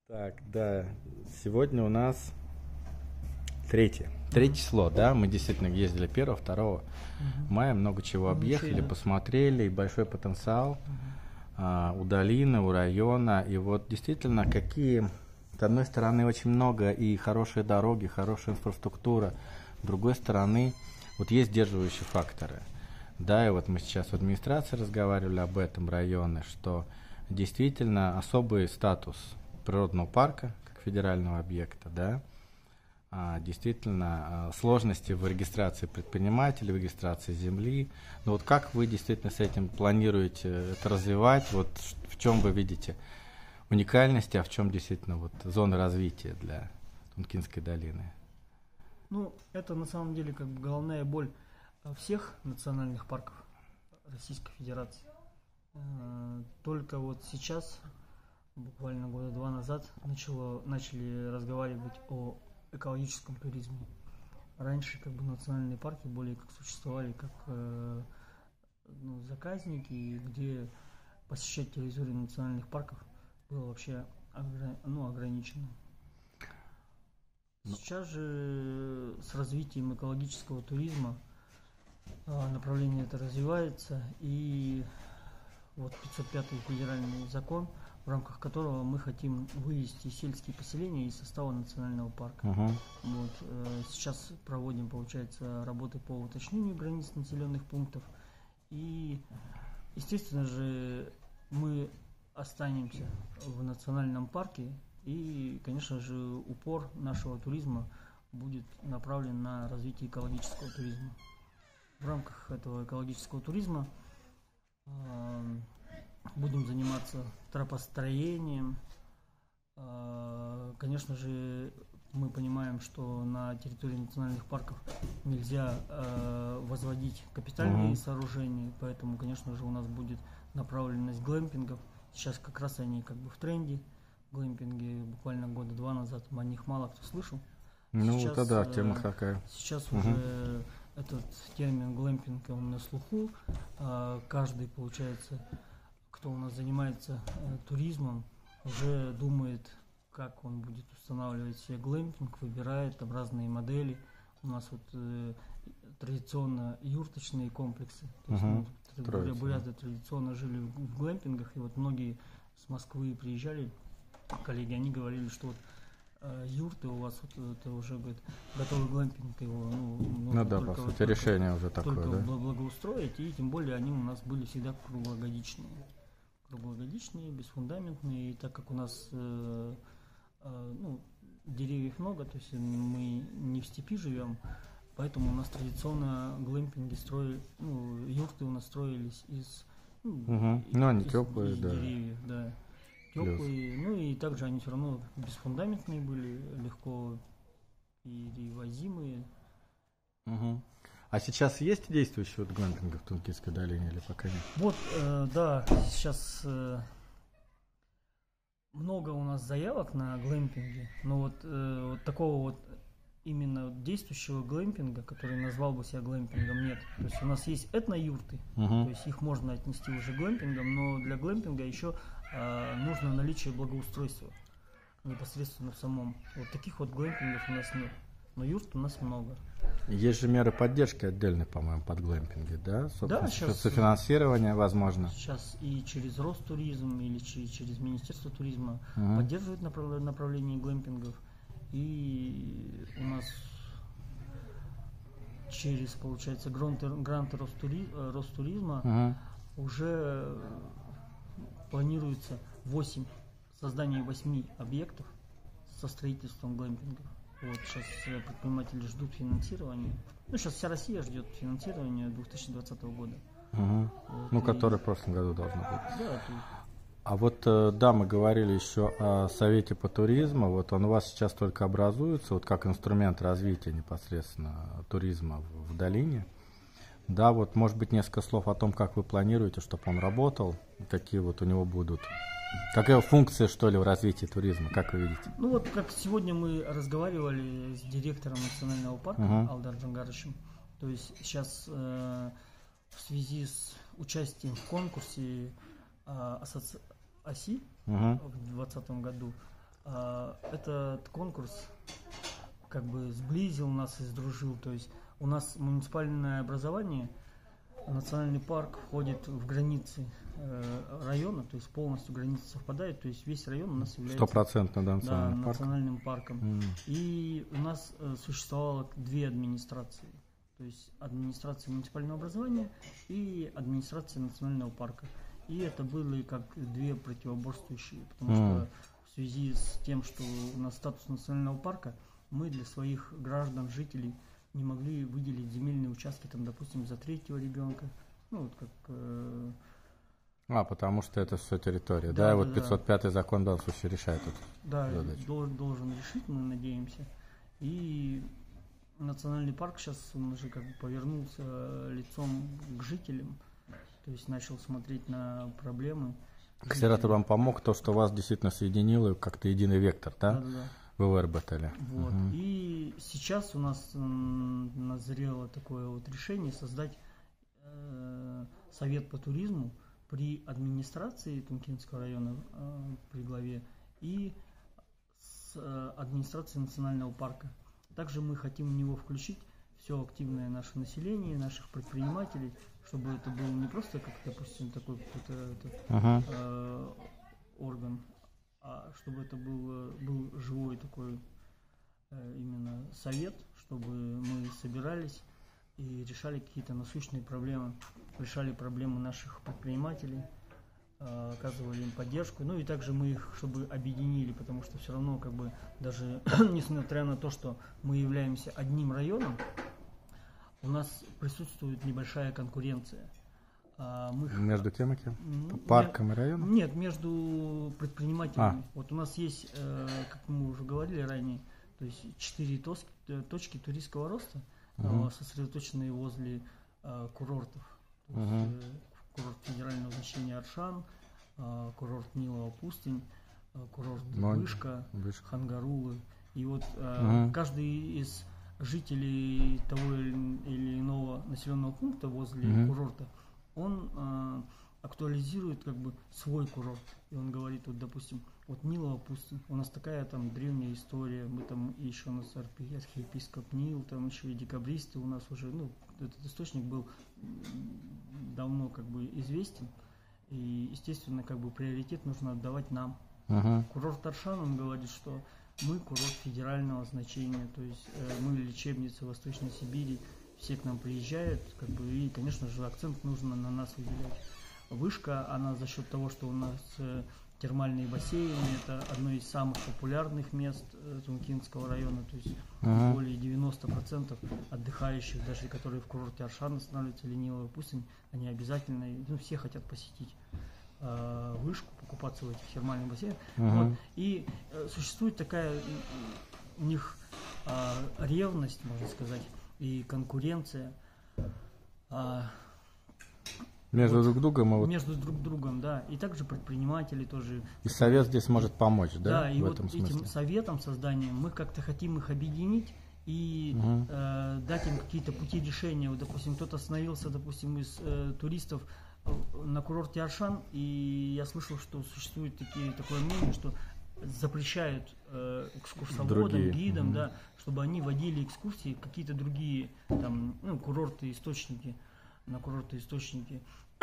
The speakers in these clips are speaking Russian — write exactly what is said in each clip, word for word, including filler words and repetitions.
Так, да, сегодня у нас третье. Третье число, да, мы действительно ездили первого, второго Мгм. мая, много чего объехали, Изучили. посмотрели, и большой потенциал Мгм. а, у долины, у района. И вот действительно, какие, с одной стороны, очень много и хорошие дороги, хорошая инфраструктура, с другой стороны, вот есть сдерживающие факторы. Да, и вот мы сейчас в администрации разговаривали об этом районе, что действительно особый статус природного парка, как федерального объекта, да, а, действительно а, сложности в регистрации предпринимателей, в регистрации земли. Но вот как вы действительно с этим планируете это развивать? Вот ш- в чем вы видите уникальности, а в чем действительно вот зона развития для Тункинской долины? Ну, это на самом деле как бы головная боль э, всех национальных парков Российской Федерации. Э, Только вот сейчас, буквально года два назад, начало, начали разговаривать о экологическом туризме. Раньше как бы национальные парки более как существовали как э, ну, заказники, где посещать территорию национальных парков было вообще огра- ну, ограничено. Ну, Сейчас же с развитием экологического туризма а, направление это развивается, и вот пятьсот пятый федеральный закон, в рамках которого мы хотим вывести сельские поселения из состава национального парка. Мгм. Вот, э, сейчас проводим, получается, работы по уточнению границ населенных пунктов, и, естественно же, мы останемся в национальном парке, и, конечно же, упор нашего туризма будет направлен на развитие экологического туризма. В рамках этого экологического туризма э, будем заниматься тропостроением. Э, конечно же, мы понимаем, что на территории национальных парков нельзя э, возводить капитальные Мгм. сооружения, поэтому, конечно же, у нас будет направленность глэмпингов. Сейчас как раз они как бы в тренде. Глэмпинги буквально года два назад, о них мало кто слышал. Ну, Сейчас, это да, э, тема такая. сейчас Мгм. уже этот термин глэмпинг, он на слуху. А, каждый, получается, кто у нас занимается э, туризмом, уже думает, как он будет устанавливать себе глэмпинг, выбирает там разные модели. У нас вот э, традиционно юрточные комплексы. То есть, Мгм. ну, Строится, да. буряты традиционно жили в, в глэмпингах, и вот многие с Москвы приезжали, коллеги, они говорили, что вот э, юрты у вас вот это уже, говорит, готовый глэмпинг, его ну, Ну нужно да, только, по сути, вот, только, решение уже такое, только да? бла- благоустроить, и тем более они у нас были всегда круглогодичные. Круглогодичные, бесфундаментные, и так как у нас э, э, ну, деревьев много, то есть мы не в степи живем, поэтому у нас традиционно глэмпинги строили, ну, юрты у нас строились из, ну, Мгм. и- Ну, они из- теплые, из да. деревьев, да. Плюс. Теплые, ну и также они все равно бесфундаментные были, легко перевозимые. Мгм. А сейчас есть действующие вот глэмпинги в Тункинской долине или пока нет? Вот, э, да, сейчас э, много у нас заявок на глэмпинги, но вот, э, вот такого вот именно действующего глэмпинга, который назвал бы себя глэмпингом, нет. То есть у нас есть этно-юрты, Мгм. то есть их можно отнести уже глэмпингом, но для глэмпинга еще э, нужно наличие благоустройства непосредственно в самом. Вот таких вот глэмпингов у нас нет, но юрт у нас много. Есть же меры поддержки отдельные, по-моему, под глэмпинги, да? Собственно, Да, щас- софинансирование возможно. Сейчас и через Ростуризм или че- через Министерство туризма Мгм. поддерживают направ- направление глэмпингов. И у нас через, получается, гранты, гранты Ростури- э, Ростуризма Мгм. уже планируется восемь создание восьми объектов со строительством глэмпингов. Вот сейчас э, предприниматели ждут финансирования. Ну, сейчас вся Россия ждет финансирования две тысячи двадцатого года. Мгм. Вот, Ну, и- которое в прошлом году должно быть. Да, то есть А вот, э, да, мы говорили еще о Совете по туризму. Вот он у вас сейчас только образуется, вот как инструмент развития непосредственно туризма в, в долине. Да, вот, может быть, несколько слов о том, как вы планируете, чтобы он работал, какие вот у него будут, какая функция, что ли, в развитии туризма, как вы видите? Ну вот как сегодня мы разговаривали с директором национального парка Мгм. Алдар Джангаровичем, то есть сейчас э, в связи с участием в конкурсе э, асоци- ОСИ Мгм. в двадцатом году Этот конкурс как бы сблизил нас и сдружил. То есть у нас муниципальное образование, национальный парк входит в границы э, района, то есть полностью границы совпадают, то есть весь район у нас является стопроцентно да, национальным, да, парк. национальным парком. Mm. И у нас э, существовало две администрации, то есть администрация муниципального образования и администрация национального парка. И это были как две противоборствующие, потому mm. что в связи с тем, что у нас статус национального парка, мы для своих граждан, жителей не могли выделить земельные участки, там, допустим, за третьего ребенка. Ну, вот как... Э... А, потому что это все территория, да? да И да, вот пятьсот пятый да. закон в данном случае решает эту да, задачу. Должен, должен решить, мы надеемся. И национальный парк сейчас, он уже как бы повернулся лицом к жителям, то есть начал смотреть на проблемы. Акселератор вам помог, то, что вас действительно соединило, как-то единый вектор, да? Да, да, да. Вы выработали. Вот. Угу. И сейчас у нас м, назрело такое вот решение создать э, совет по туризму при администрации Тункинского района э, при главе и с э, администрацией национального парка. Также мы хотим в него включить все активное наше население, наших предпринимателей, чтобы это был не просто как, допустим, такой какой-то этот, uh-huh. э, орган, а чтобы это был, был живой такой э, именно совет, чтобы мы собирались и решали какие-то насущные проблемы, решали проблемы наших предпринимателей, э, оказывали им поддержку, ну и также мы их, чтобы объединили, потому что все равно как бы даже несмотря на то, что мы являемся одним районом, у нас присутствует небольшая конкуренция. Мы, между кем и кем? Парком и районом? Нет, между предпринимателями. А. Вот у нас есть, как мы уже говорили ранее, то есть четыре точки туристского роста, угу. сосредоточенные возле курортов. То угу. есть, курорт федерального значения Аршан, курорт Нилова пустынь, курорт Вышка, Вышка, Хангарулы. И вот угу. каждый из жителей того или иного населенного пункта возле угу. курорта, он э, актуализирует как бы свой курорт. И он говорит, вот, допустим, вот Нилова пустынь, у нас такая там древняя история, мы там еще у нас архиепископ Нил, там еще и декабристы у нас уже, ну, этот источник был давно как бы известен. И, естественно, как бы приоритет нужно отдавать нам. Uh-huh. Курорт Аршан, он говорит, что мы курорт федерального значения, то есть э, мы лечебница Восточной Сибири, все к нам приезжают, как бы, и, конечно же, акцент нужно на нас выделять. Вышка, она за счет того, что у нас э, термальные бассейны, это одно из самых популярных мест э, Тункинского района, то есть uh-huh. более девяносто процентов отдыхающих, даже которые в курорте Аршан останавливаются, или Нилова пустынь, они обязательно, ну, все хотят посетить э, Вышку, покупаться в этих термальных бассейнах. Uh-huh. Вот. И э, существует такая у них э, ревность, можно сказать, и конкуренция а, между вот, друг другом, вот, между друг другом, да, и также предприниматели тоже. И совет здесь может помочь, да? Да, и в вот этом смысле? Этим советом созданием мы как-то хотим их объединить и угу. э, дать им какие-то пути решения. Вот, допустим, кто-то остановился, допустим, из э, туристов на курорте Аршан, и я слышал, что существует такие, такое мнение, что запрещают э, экскурсоводам, другие. гидам, mm-hmm. да, чтобы они водили экскурсии в какие-то другие там, ну, курорты, источники, на курорты, источники.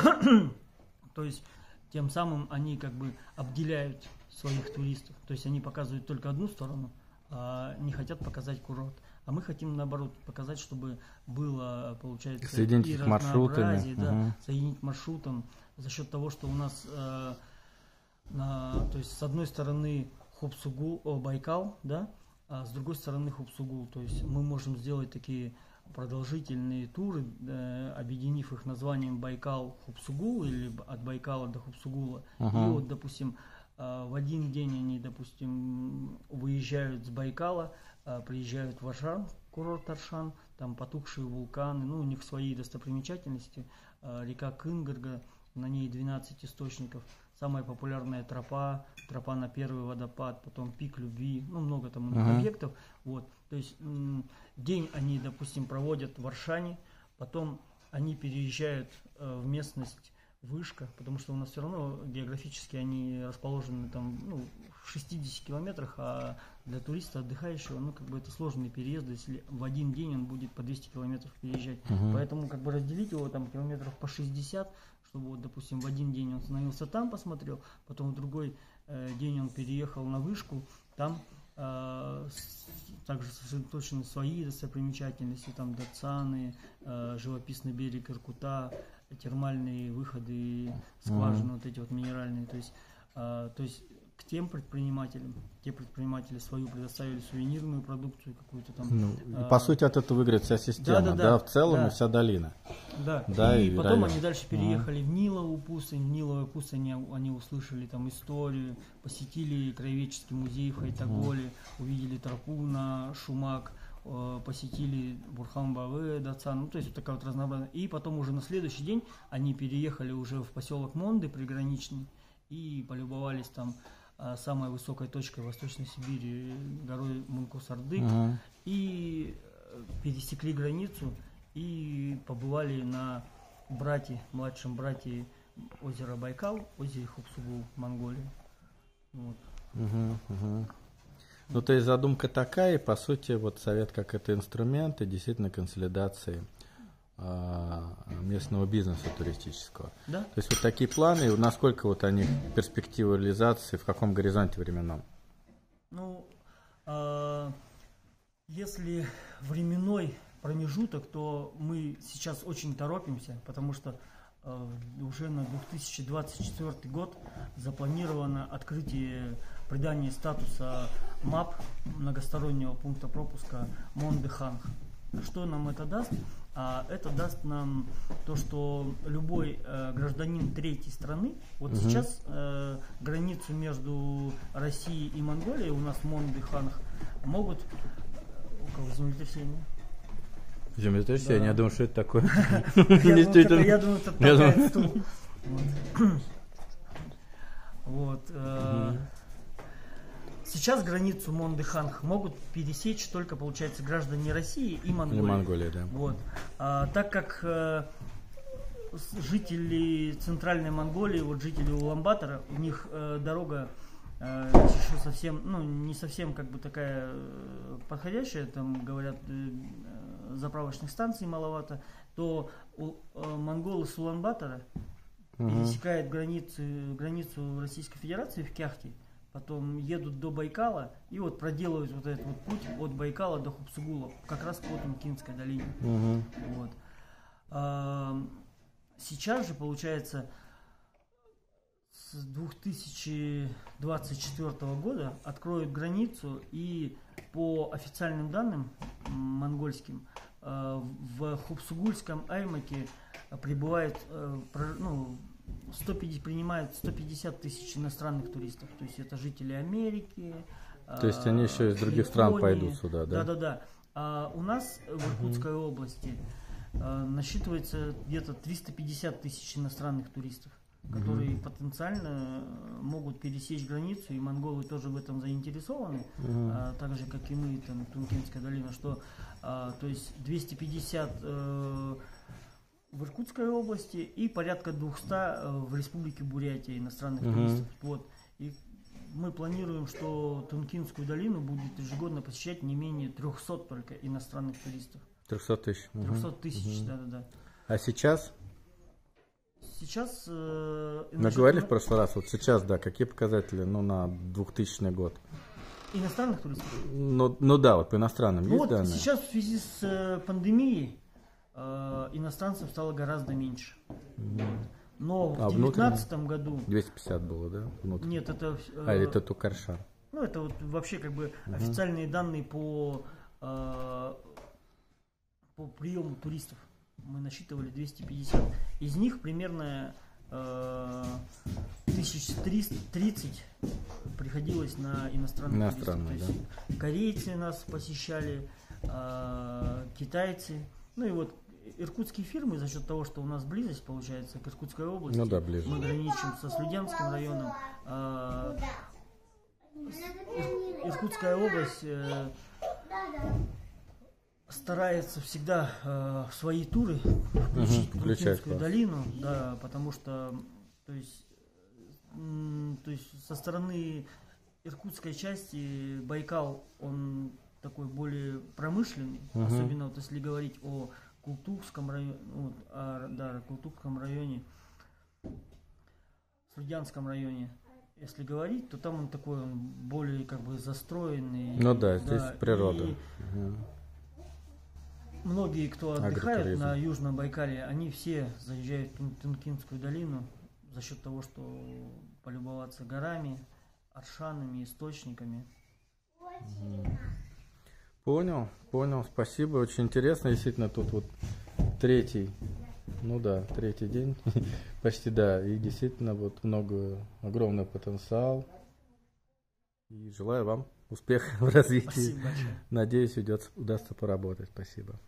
То есть тем самым они как бы обделяют своих туристов. То есть они показывают только одну сторону, а не хотят показать курорт. А мы хотим, наоборот, показать, чтобы было, получается, соединить и разнообразие, да, угу. соединить маршрутом за счет того, что у нас э, на, то есть с одной стороны Хубсугул, о, Байкал, да, а с другой стороны Хубсугул. То есть мы можем сделать такие продолжительные туры, э, объединив их названием Байкал-Хубсугул или от Байкала до Хубсугула. Uh-huh. И вот, допустим, э, в один день они, допустим, выезжают с Байкала, э, приезжают в Аршан, курорт Аршан, там потухшие вулканы, ну, у них свои достопримечательности, э, река Кынгарга, на ней двенадцать источников. Самая популярная тропа, тропа на первый водопад, потом пик любви, ну, много там у них uh-huh. объектов. Вот. То есть м- день они, допустим, проводят в Аршане, потом они переезжают э, в местность вышка, потому что у нас все равно географически они расположены там, ну, в шестидесяти километрах, а для туриста отдыхающего, ну, как бы это сложный переезд, если в один день он будет по двести километров переезжать. Угу. Поэтому как бы разделить его там километров по шестьдесят, чтобы вот, допустим, в один день он остановился там, посмотрел, потом в другой э, день он переехал на вышку, там э, с, также сосредоточены свои достопримечательности, там Дацаны, э, живописный берег Иркута, термальные выходы, скважины, mm-hmm. вот эти вот минеральные, то есть, э, то есть к тем предпринимателям, те предприниматели свою предоставили сувенирную продукцию какую-то там. Ну, э, и по сути от этого выиграет вся система, да, да, да, да в целом да. и вся долина. Да, да и, и потом район. Они дальше переехали mm-hmm. в Ниловую пустынь, в Ниловой пустыне они, они услышали там историю, посетили краеведческий музей в Хайтаголе, mm-hmm. увидели тропу на Шумак, э, посетили Бурхан-Баве, Дацан, ну то есть вот такая вот разнообразная. И потом уже на следующий день они переехали уже в поселок Монды приграничный и полюбовались там самой высокой точкой Восточной Сибири, горой Мункус-Ардык, uh-huh. и пересекли границу и побывали на брате, младшем брате озера Байкал, озере Хопсугул в Монголии. Вот. Uh-huh, uh-huh. Ну, то есть задумка такая, и по сути, вот совет как это инструмент и действительно консолидации местного бизнеса туристического. Да? То есть вот такие планы, насколько вот они перспективы реализации, в каком горизонте временном? Ну, э, если временной промежуток, то мы сейчас очень торопимся, потому что э, уже на две тысячи двадцать четвёртый год запланировано открытие, придание статуса МАП, многостороннего пункта пропуска Монды-Ханг. Что нам это даст? А это даст нам то, что любой э, гражданин третьей страны, вот угу. сейчас э, границу между Россией и Монголией, у нас Монды, Ханг, могут... У кого землетрясение? Землетрясение? Да. Я думаю, что это такое. Я думаю, это толкает стул. Вот. Сейчас границу Монды-Ханг могут пересечь только, получается, граждане России и Монголии. И Монголия, да. Вот. А, так как э, жители Центральной Монголии, вот жители Улан-Батора, у них э, дорога э, еще совсем, ну, не совсем как бы такая подходящая, там говорят, э, заправочных станций маловато, то у, э, монголы с Улан-Батора угу. пересекают границу, границу Российской Федерации в Кяхте, потом едут до Байкала и вот проделывают вот этот вот путь от Байкала до Хопсугула, как раз по Тункинской долине. Uh-huh. Вот. А, сейчас же, получается, с две тысячи двадцать четвёртого года откроют границу, и по официальным данным монгольским в Хопсугульском аймаке прибывает, ну, сто пятьдесят, принимают сто пятьдесят тысяч иностранных туристов, то есть это жители Америки. То есть они еще из других стран пойдут сюда, да? Да, да, да. А у нас в Иркутской uh-huh. области а, насчитывается где-то триста пятьдесят тысяч иностранных туристов, которые uh-huh. потенциально могут пересечь границу, и монголы тоже в этом заинтересованы, uh-huh. а, так же как и мы, там, Тункинская долина, что, а, то есть двести пятьдесят э, в Иркутской области и порядка двухсот в Республике Бурятия иностранных uh-huh. туристов. Вот. И мы планируем, что Тункинскую долину будет ежегодно посещать не менее трехсот только иностранных туристов. трехсот тысяч. трехсот uh-huh. тысяч, uh-huh. да-да-да. А сейчас? Сейчас... Э, Мы говорили в прошлый раз, вот сейчас, да, какие показатели, ну, на двухтысячный год? Иностранных туристов? Ну, ну да, вот по иностранным ну есть вот данные? Сейчас в связи с э, пандемией э, иностранцев стало гораздо меньше. Mm-hmm. Но в две тысячи девятнадцатом году... двести пятьдесят было, да? Внутренне. Нет, это... Э, а, это Тукаршар. Ну, это вот вообще как бы uh-huh. официальные данные по, э, по приему туристов. Мы насчитывали двести пятьдесят. Из них примерно э, тысяча триста тридцать приходилось на иностранных Иностранные, туристов. То есть корейцы нас посещали, э, китайцы. Ну и вот иркутские фирмы, за счет того, что у нас близость, получается, к Иркутской области, ну да, ближе. Мы граничим со Слюдянским районом. Э, Иркутская область, э, старается всегда э, в свои туры включить угу, Тункинскую долину, да, потому что, то есть, м, то есть со стороны иркутской части Байкал, он такой более промышленный, угу. особенно вот если говорить о Култукском районе, вот, о, да, Култукском районе, Слудянском районе. Если говорить, то там он такой, он более как бы застроенный. Ну да, здесь да, природа. Угу. Многие, кто отдыхает на Южном Байкале, они все заезжают в Тункинскую долину за счет того, что полюбоваться горами, аршанами, источниками. Понял, понял, спасибо, очень интересно, действительно, тут вот третий, ну да, третий день, почти да, и действительно вот много, огромный потенциал, и желаю вам успеха в развитии. Спасибо большое. Надеюсь, удастся, удастся поработать, спасибо.